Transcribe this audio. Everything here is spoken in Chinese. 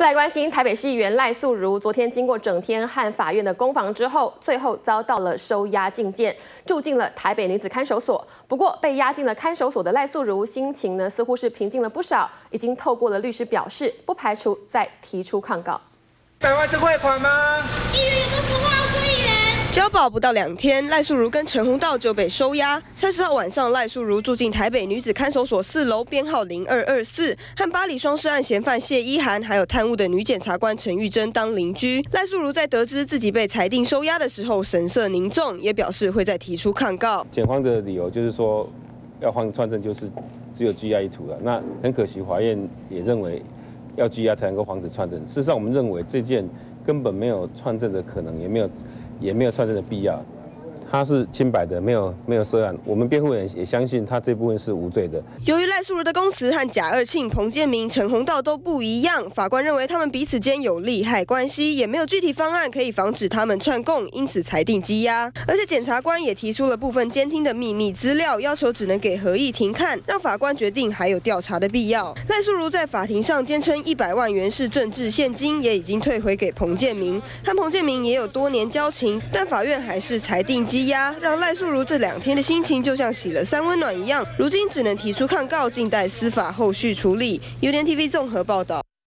再来关心台北市议员赖素如，昨天经过整天和法院的攻防之后，最后遭到了收押禁见，住进了台北女子看守所。不过，被押进了看守所的赖素如，心情呢似乎是平静了不少，已经透过了律师表示，不排除再提出抗告。 100万是汇款吗？ 议员有没有什么话要说？议员。 交保不到2天，赖素如跟陈宏道就被收押。30号晚上，赖素如住进台北女子看守所4楼，编号0224，和巴黎双尸案嫌犯谢依涵，还有贪污的女检察官陈玉珍当邻居。赖素如在得知自己被裁定收押的时候，神色凝重，也表示会再提出抗告。 检方的理由就是说，要换串证就是只有拘押一途了。那很可惜，法院也认为要拘押才能够防止串证。事实上，我们认为这件根本没有串证的可能，也没有串证的必要，他是清白的，没有涉案。我们辩护人也相信他这部分是无罪的。 由于赖素如的供词和贾二庆、彭建明、陈宏道都不一样，法官认为他们彼此间有利害关系，也没有具体方案可以防止他们串供，因此裁定羁押。而且检察官也提出了部分监听的秘密资料，要求只能给合议庭看，让法官决定还有调查的必要。赖素如在法庭上坚称100万元是政治现金，也已经退回给彭建明，和彭建明也有多年交情，但法院还是裁定羁押，让赖素如这2天的心情就像洗了3温暖一样，如今只能提出抗告，静待司法后续处理。UDN TV 综合报道。